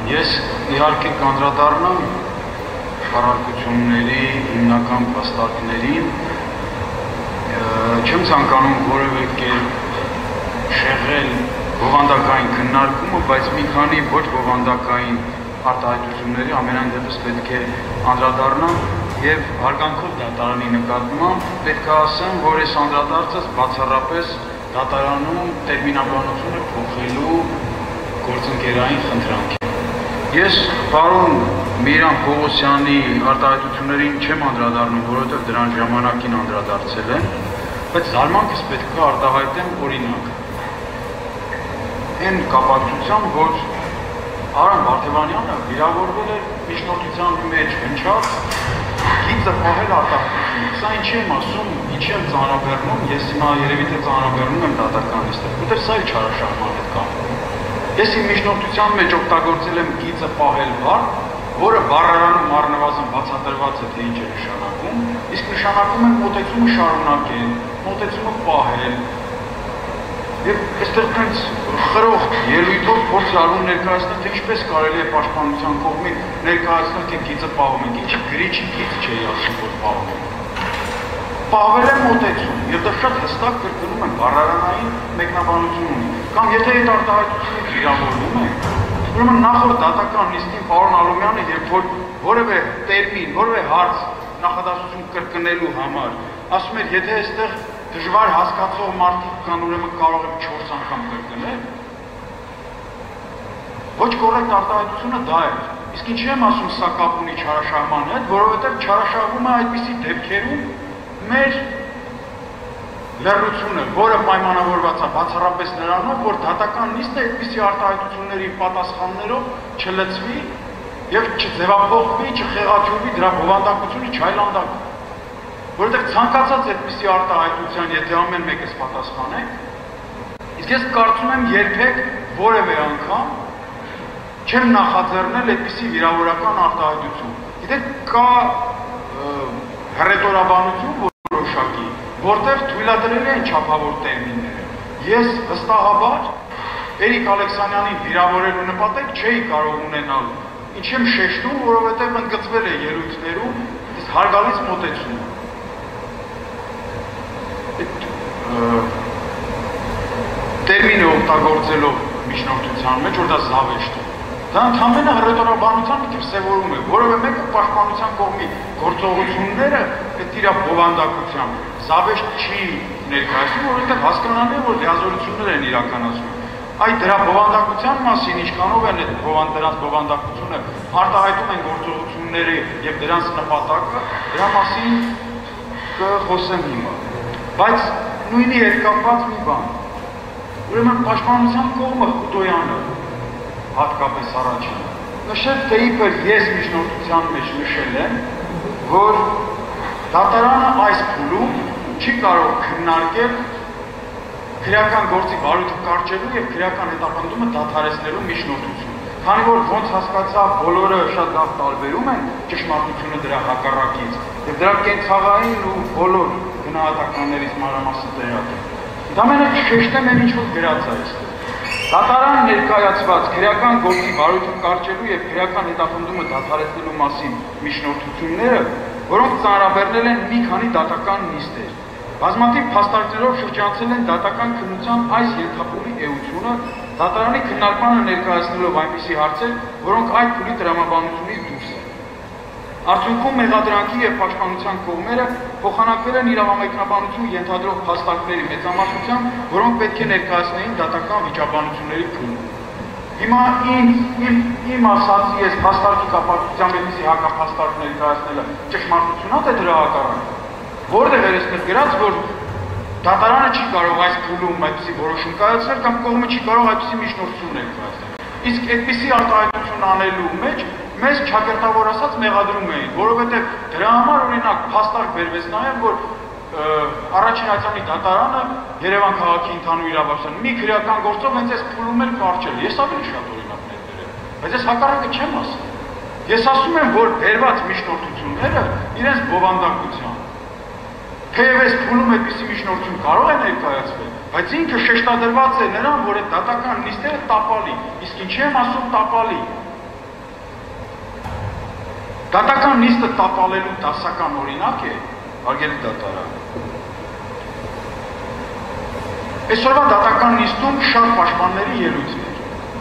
Ես իհարկե կանդրադառնամ խարարկությունների հիմնական փաստարկներին, չեմ ցանկանում որևէ կերպ շեղել բովանդակային քննարկումը, բայց մի քանի ոչ բովանդակային արտահայտությունների ամենայն դեպս պետք է անդրադառնամ եւ հարգանքով դատարանի նկատմամբ պետք է ասեմ, որ այս անդրադարձած բացառապես դատարանում տերմինաբանությունը փոխելու գործընկերային խնդրանք է։ Ես պարոն Միրան Պողոսյանի արտահայտություններին չեմ անդրադառնում, որովհետև դրան ժամանակին անդրադարձել եմ, բայց զարմանքս պետք է արտահայտեմ օրինակ։ Այն կապակցությամբ, որ Արամ Վարդևանյանը վիրավորվել է միջնորդության մեջ հնչած գիծը պահել արտահայտությունը։ Սա ինչի եմ ասում, ինչի եմ ծանրաբեռնում, ես հիմա երևի թե ծանրաբեռնում եմ դատականիստը, որտեղ սա էլ չարաշահման հետ կապվում։ Ես իմ միջնորդության մեջ օգտագործել եմ գիծը պահել բառ, որը բառարանում առնվազն բացատրված է, թե ինչ է նշանակում, իսկ նշանակում է մոտեցումը շարունակել, մոտեցումը պահել։ Եվ այստեղ տենց խրող ելույթով փորձ արվում ներկայացնել, թե ինչպես կարելի է պաշտպանության կողմից ներկայացնել, թե գիծը պահում ենք, ինչի գրիչի գիծ չէի ասում, որ պահում ենք։ Պահվել է մոտեցում, եւ դա շատ հստակ կրկնում են բառարանային մեկնաբանություն ունի։ Կամ եթե այդ արտահայտությունը վիրավորվում է, ուրեմն նախորդ դատական նիստին պարոն Ալոմյանը, երբ որ որևէ տերմին, որևէ հարց նախադասություն կրկնելու համար, ասում էր, եթե այստեղ դժվար հասկացող մարդիկ կան, ուրեմն կարող եմ 4 անգամ կրկնել։ Ոչ կոռեկտ արտահայտությունը դա է։ Իսկ ինչի եմ ասում սա կապ ունի չարաշահման հետ, որովհետև չարաշահվում է այդպիսի դեպքերում մեր լռությունը, որը պայմանավորված է բացառապես նրանով, որ դատական նիստը այդպիսի արտահայտությունների պատասխաններով չլծվի եւ չձևափոխվի, չխեղաթյուրվի դրա բովանդակությունը չայլանդակվի։ Որովհետև ցանկացած այդպիսի արտահայտության, եթե ամեն մեկս պատասխանենք, իսկ ես կարծում եմ երբեք որևէ անգամ չեմ նախաձեռնել այդպիսի վիրավորական արտահայտություն։ Գիտեք, կա հռետորաբանություն որոշակի, որտեղ թույլատրել են չափավոր տերմինները։ Ես վստահաբար Էրիկ Ալեքսանյանին վիրավորելու նպատակ չէի կարող ունենալ։ Ինչ եմ շեշտում, որովհետև ընդգծվել է ելույթներում այս հարգալից մոտեցումը։ Տերմինը օգտագործելով միջնորդության մեջ, որ դա զավեշտ է։ Դա ընդհանրապես հռետորաբանության մի քիչ սևորում է, որովհետև մեկը պաշտպանության կողմի գործողությունները այդ իր բովանդակությամբ զավեշտ չի ներկայացնում, որովհետև հասկանալի է, որ լիազորություններ են իրականացում։ Այդ դրա բովանդակության մասին, ինչքանով են այդ դրանց բովանդակությունը արտահայտում են գործողությունները եւ դրանց նպատակը, դրա մասին կխոսեմ հիմա։ Բայց նույնի հետ կապված մի բան։ Ուրեմն պաշտպանության կողմը Խուտոյանը հատկապես առաջին նշել, թե իբր ես միջնորդության մեջ նշել եմ, որ դատարանը այս փուլում չի կարող քննարկել քրեական գործի բարույթը կարճելու եւ քրեական հետապնդումը դադարեցնելու միջնորդություն։ Քանի որ ոնց հասկացա, բոլորը շատ լավ տարբերում են ճշմարտությունը դրա հակառակից եւ դրա կենցաղային ու բոլոր գնահատականներից մանրամասն տեղյակ են։ Դա մենակ շեշտեմ են ինչ որ գրած է այստեղ։ Դատարանը ներկայացված քրեական գործի բարույթը կարճելու եւ քրեական հետապնդումը դադարեցնելու մասին միջնորդությունները, որոնք ծանրաբեռնել են մի քանի դատական նիստեր, բազմաթիվ փաստարկներով շրջանցել են դատական քննության այս ենթափուլի էությունը, դատարանի քննարկմանը ներկայացնելով այնպիսի հարցեր, որոնք այդ փուլի տրամաբանությունից դուրս են։ Արդյունքում մեղադրանքի եւ պաշտպանության կողմերը փոխանակվել են իրավամեկնաբանություն ենթադրող փաստարկների մեծամասնությամբ, որոնք պետք է ներկայացնեին դատական վիճաբանությունների փուլում։ Հիմա իմ ասածի ես փաստարկի կապակցությամբ այնպիսի հակափաստարկ ներկայացնելը ճշմարտությունա թե դրա հակառակը։ Որտեղ էր այստեղ գրած, որ դատարանը չի կարող այս փուլում այդպիսի որոշում կայացնել կամ կողմը չի կարող այդպիսի միջնորդություն ներկայացնել։ Իսկ այդպիսի արտահայտություն անելու մեջ մեզ ճակերտավոր ասած մեղադրում էին, որովհետև դրա համար օրինակ փաստարկ բերվեց նաև, որ առաջին ացանի դատարանը Երևան քաղաքի ընդհանուր իրավասության մի քրեական գործով հենց այս փուլում էլ կարճել։ Ես ավելի շատ օրինակներ դրել, բայց ես հակառակը չեմ ասում։ Ես ասում եմ, որ բերված միջնորդությունները իրենց բովանդակությամբ թեև այս փուլում այդպիսի միջնորդություն կարող է ներկայացվել, բայց ինքը շեշտադրված է նրան, որ այդ դատական նիստերը տապալի, իսկ ինչի եմ ասում տապալի, Դատական նիստը տապալելու դասական օրինակ է, հարգելի դատարան։ Այսօրվա դատական նիստում շատ պաշտպանների ելույթներ։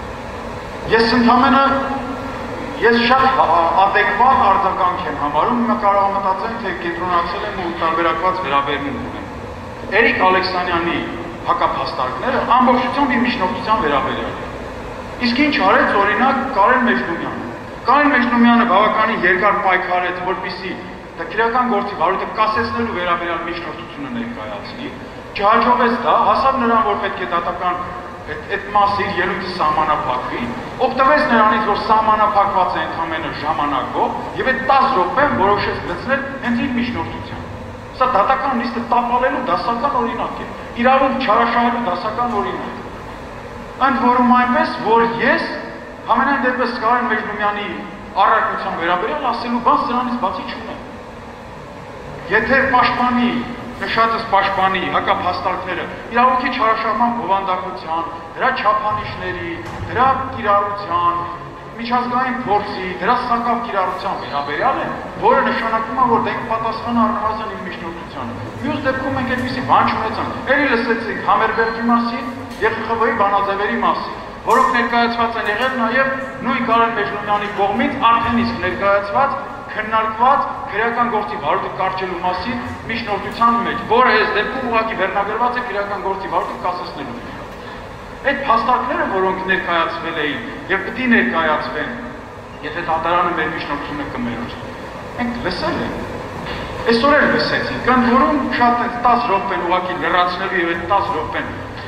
Ես շատ adekvat արձագանք եմ համարում, հիմա կարող եմ մտածել, թե կենտրոնացել եմ ու տարբերակված վերաբերմունք ունեմ։ Էրիկ Ալեքսանյանի հակափաստարկները ամբողջությամբ իր միջնորդության վերաբերյալ են։ Իսկ ինչ արեց օրինակ Կարեն Մեջնումյանը։ Կարեն Մեջնումյանը բավականին երկար պայքարեց, որպեսզի քրեական գործի վարույթը կասեցնելու վերաբերյալ միջնորդությունը ներկայացնի։ Չհաջողվեց դա, հասավ նրան, որ պետք է դատական այդ մասի ելույթը սահմանափակվի, օգտվեց նրանից, որ սահմանափակված է ընդամենը ժամանակով, եւ այդ 10 րոպեն որոշեց գտնել հենց իր միջնորդությամբ։ Սա դատական նիստը տապալելու դասական օրինակ է, իրավունք չարաշահելու դասական օրինակ։ Ընդ որում այնպես, որ ես համենայն դեպս Կարեն Մեջնումյանի առարկության վերաբերյալ ասելու բան սրանից բացի չունեմ։ Եթե պաշտպանի նշածս պաշտպանի հակափաստարկները իրավունքի չարաշահման բովանդակության, դրա չափանիշների, դրա կիրառության, միջազգային փորձի, դրա սակավ կիրառության վերաբերյալ են, որը նշանակում է, որ դա պատասխան առնվազն իր միջնորդությանը։ Մյուս դեպքում մենք այդպիսի բան չունեցանք։ Էլի լսեցինք Համերբերգի մասին եւ ԽԽՎ-ի բանաձևերի մասին, որոնք ներկայացված են եղել նաեւ նույն Կարեն Մեջնումյանի կողմից արդեն իսկ ներկայացված քննարկված քրեական գործի վարույթը կարճելու մասին միջնորդության մեջ, որը այս դեպքում ուղղակի վերնագրված է քրեական գործի վարույթը կասեցնելու։ Այդ փաստարկները, որոնք ներկայացվել էին եւ պիտի ներկայացվեն, եթե դատարանը մեր միջնորդությունը կմերժի, մենք լսել ենք։ Այսօր էլ լսեցինք, ընդ որում շատ 10 րոպեն ուղղակի լրացնելու եւ այդ 10 րոպեն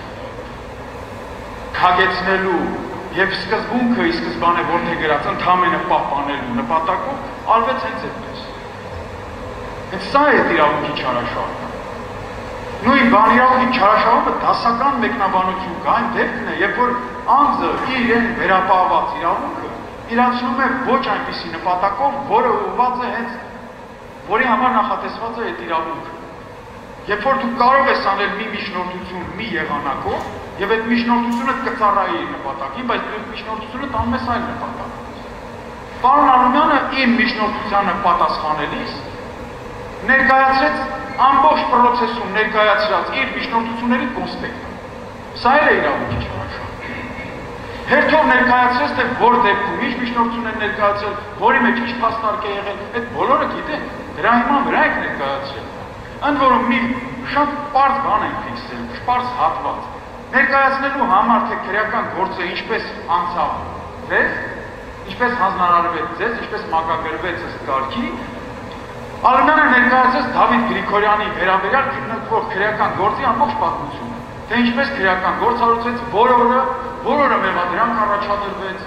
քագեցնելու եւ սկզբունքը ի սկզբանե որթե գրած ընդհանրապես պահպանելու նպատակով արվեց հենց այդպես։ Հենց սա է իրավունքի չարաշահումը։ Նույն բան իրավունքի չարաշահումը դասական մեկնաբանություն կա, այն դեպքն է, երբ որ անձը իրեն վերապահված իրավունքը իրացնում է ոչ այնպիսի նպատակով, որը ուղղված է հենց որի համար նախատեսված է այդ իրավունքը։ Երբ որ դու կարող ես անել մի միջնորդություն մի եղանակով, եւ այդ միջնորդությունը կծառայի իր նպատակին, բայց դու միջնորդությունը տանում ես այլ նպատակ։ Պարոն Արամյանը իմ միջնորդությանը պատասխանելիս ներկայացրեց ամբողջ process-ում ներկայացրած իր միջնորդությունների կոնսպեկտը։ Սա էլ է իրավունքի չարաշահումը։ Հերթով ներկայացրեց, թե որ դեպքում ինչ միջնորդություն են ներկայացրել, որի մեջ ինչ փաստարկ է եղել, այդ բոլորը գիտեն, դրա հիման վրա եք ներկայացրել։ Ընդ որում մի շատ պարզ բան ենք ֆիքսել, պարզ հատված։ Ներկայացնելու համար, թե քրեական գործը ինչպես անցավ ձեզ, ինչպես հանձնարարվեց ձեզ, ինչպես մակագրվեց ըստ կարգի, Արամյանը ներկայացրեց Դավիթ Գրիգորյանի վերաբերյալ քննարկվող քրեական գործի ամբողջ պատմությունը, թե ինչպես քրեական գործ հարուցվեց, որը մեղադրանք առաջադրվեց։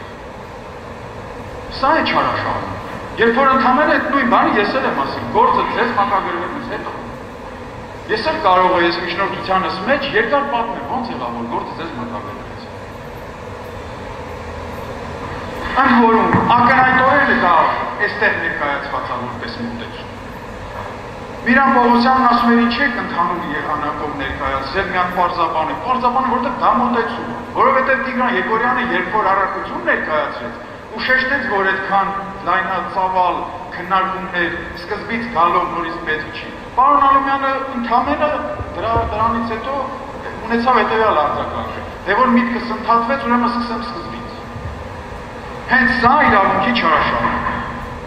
Սա է չարաշահումը։ Երբ որ ընդհանրապես այդ նույն բանը ես էլ եմ ասում, գործը ձեզ մակագրվելուց հետո։ Ես էլ կարող եմ միջնորդությանս մեջ երկար պատմել, ոնց եղավ որ գործը ձեզ մակագրվեց։ Ընդ որում, ակնհայտորեն դա այստեղ ներկայացված է որպես մոտեցում։ Միրան Պողոսյանն ասում էր, ինչ եք ընդհանուր եղանակով ներկայացրել, մի հատ պարզաբան է, որտեղ դա մոտեցում է, որովհետև Տիգրան Եգորյանը երբ որ առաքություն ներկայացրեց, ու շեշտեց, որ այդքան լայնածավալ քննարկումներ սկզբից գալով նորից պետք չի։ Պարոն Արամյանը ընդհանրապես դրանից հետո ունեցավ հետևյալ արձագանքը, թե որ միտքս ընդհատվեց, ուրեմն սկսեմ սկզբից։ Հենց սա իրավունքի չարաշահումն է։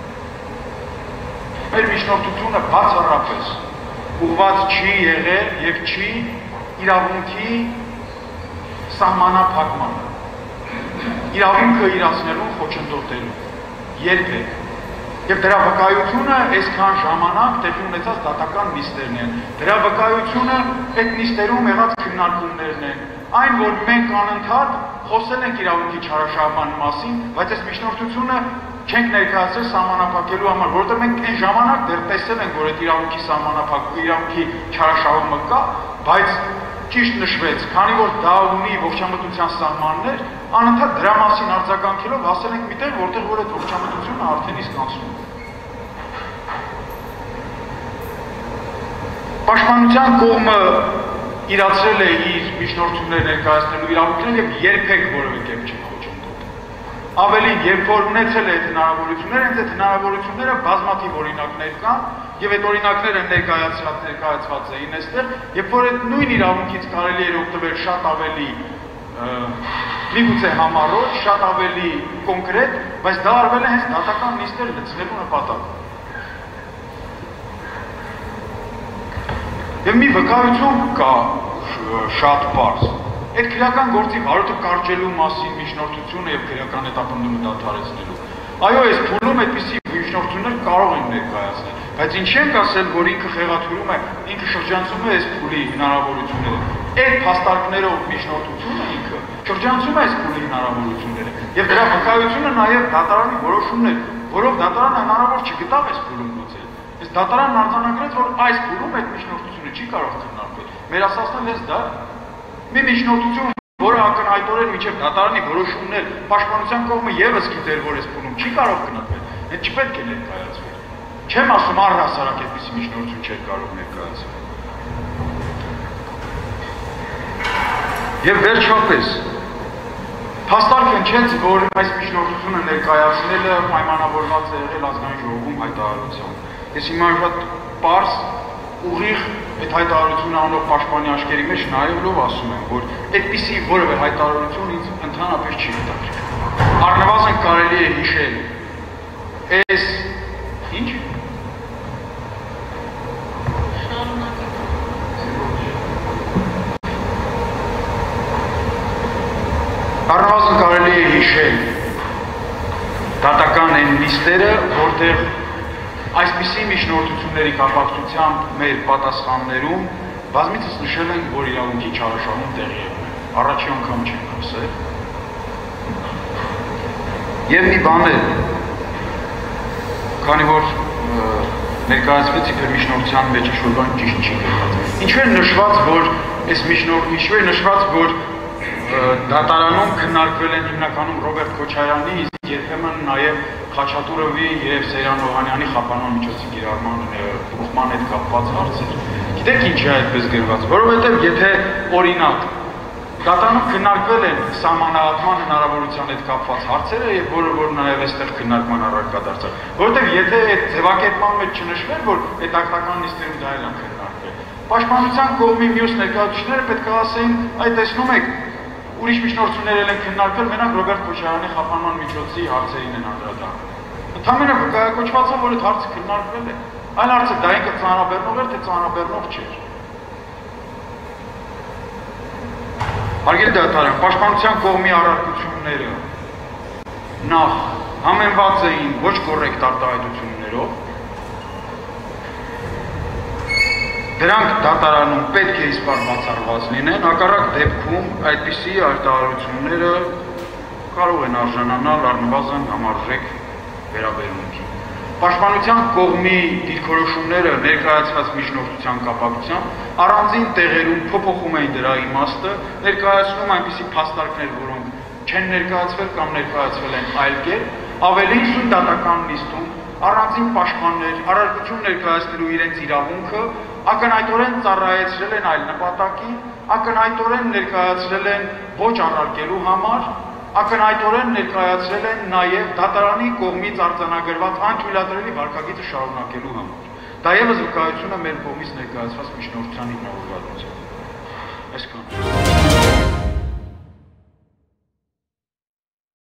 Մեր միջնորդությունը բացառապես ուղղված չի եղել եւ չի իրավունքի սահմանափակմանը։ Իրավունքը իրացնելու խոչընդոտելու երբեք։ Եվ դրա վկայությունը այսքան ժամանակ տեղի ունեցած դատական նիստերն են։ Դրա վկայությունը այդ նիստերում եղած քննարկումներն են։ Այն, որ մենք անընդհատ խոսել ենք իրավունքի չարաշահման մասին, բայց այս միջնորդությունը չենք ներկայացրել սահմանափակելու համար, որովհետև մենք այն ժամանակ դեռ տեսել ենք, որ այդ իրավունքի սահմանափակումը, իրավունքի չարաշահումը կա, բայց ճիշտ նշվեց, քանի որ դա ունի ողջամտության սահմաններ, անընդհատ դրա մասին արձագանքելով հասել ենք միտեղ, որտեղ որ այդ ողջամտությունը արդեն իսկ անցնում է։ Պաշտպանության կողմը իրացրել է իր միջնորդություններ ներկայացնելու իրավունքները եւ երբեք որևէ կերպ չի խոչընդոտել։ ավելի երբ որ ունեցել է այդ հնարավորությունները, հենց այդ հնարավորությունները բազմաթիվ օրինակներ կան եւ այդ օրինակները ներկայացված էին այստեղ, երբ որ այդ նույն իրավունքից կարելի էր օգտվել շատ ավելի միգուցե համառոտ, շատ ավելի կոնկրետ, բայց դա արվել է հենց դատական նիստեր լցնելու նպատակով։ Եվ մի վկայություն կա շատ պարզ։ Այդ քրեական գործի վարորդը կարճելու մասին միջնորդությունը եւ քրեական հետապնդումը դադարեցնելու։ Այո, այս փուլում այդպիսի միջնորդություններ կարող են ներկայացնել, բայց ինչ ենք ասել, որ ինքը խեղաթյուրում է, ինքը շրջանցում է այս փուլի հնարավորությունները։ Այդ փաստարկներով միջնորդությունը ինքը շրջանցում է այս փուլի հնարավորությունները եւ դրա վկայությունը նաեւ դատարանի որոշումն է, որով դատարանը հնարավոր չգտավ այս փուլում լուծել։ Այս դատարանն արձանագրեց, որ այս փուլում այդ միջնորդությունը չի կարող քննարկվել։ Մեր ասածն էլ դա մի միջնորդություն, որը ակնհայտորեն մինչև դատարանի որոշումն էլ պաշտպանության կողմը եւս գիտեր, որ այս փուլում չի կարող քննարկվել, այդ չպետք է ներկայացվի։ Չեմ ասում առհասարակ այդպիսի միջնորդություն չէր կարող ներկայացվել։ Եվ վերջապես փաստարկ հնչեց, որ այս միջնորդությունը ներկայացնելը պայմանավորված է եղել ազգային ժողովում հայտարարությամբ։ Ես հիմա շատ պարզ ուղիղ այդ հայտարարությունը անող պաշտպանի աչքերի մեջ նայելով ասում եմ, որ այդպիսի որևէ հայտարարություն ինձ ընդհանրապես չի հետաքրքրում։ Առնվազն կարելի է հիշել այս ինչ Առնվազն կարելի է հիշել դատական այն նիստերը, որտեղ այսպիսի միջնորդությունների կապակցությամբ մեր պատասխաններում բազմիցս նշել ենք, որ իրավունքի չարաշահում տեղի է ունենում։ Առաջին անգամ չենք ասել։ Եվ մի բան է, քանի որ ներկայացվեց իբր միջնորդության մեջ ինչ-որ բան ճիշտ չի գրված։ Ինչու է նշված, որ դատարանում քննարկվել են հիմնականում Ռոբերտ Քոչարյանի, իսկ երբեմն նաև Խաչատուրովի եւ Սեյրան Օհանյանի խափանման միջոցի կիրառման ուղղման հետ կապված հարցեր։ Գիտեք ինչ է այդպես գրված, որովհետեւ եթե օրինակ դատարանում քննարկվել են սահմանահատման հնարավորության հետ կապված հարցերը եւ որը նաեւ այստեղ քննարկման առարկա դարձավ, որովհետեւ եթե այդ ձևակերպման մեջ չնշվեր, որ այդ ակտական նիստերում դա էլ են քննարկվել, պաշտպանության կողմի մյուս ներկայացուցիչները պետք է ասեին, այ տեսնում եք, ուրիշ միջնորդություններ են քննարկվել, մենակ Ռոբերտ Քոչարյանի խափանման միջոցի հարցերին են անդրադառնում։ Ընդհանրապես վկայակոչված է, որ այդ հարցը քննարկվել է։ Այլ հարցը դա ինքը ծանրաբեռնող էր, թե ծանրաբեռնող չէր։ Հարգելի դատարան, պաշտպանության կողմի առարկությունները նախ համեմված էին ոչ կոռեկտ արտահայտություններով, դրանք դատարանում պետք է իսպար բացառված լինեն, հակառակ դեպքում այդպիսի արտահայտությունները կարող են արժանանալ առնվազն համարժեք վերաբերմունքի։ Պաշտպանության կողմի դիրքորոշումները ներկայացված միջնորդության կապակցությամբ առանձին տեղերում փոփոխում էին դրա իմաստը, ներկայացնում այնպիսի փաստարկներ, որոնք չեն ներկայացվել կամ ներկայացվել են այլ կերպ, ավելին սույն դատական նիստում առանձին պաշտպաններ առարկություն ներկայացնելու իրենց իրավունքը ակնհայտորեն ծառայեցրել են այլ նպատակի, ակնհայտորեն ներկայացրել են ոչ առարկելու համար, ակնհայտորեն ներկայացրել են նաև դատարանի կողմից արձանագրված անթույլատրելի վարքագիծը շարունակելու համար։ Դա ևս վկայություն է մեր կողմից ներկայացված միջնորդության հիմնավորվածության։ Այսքան։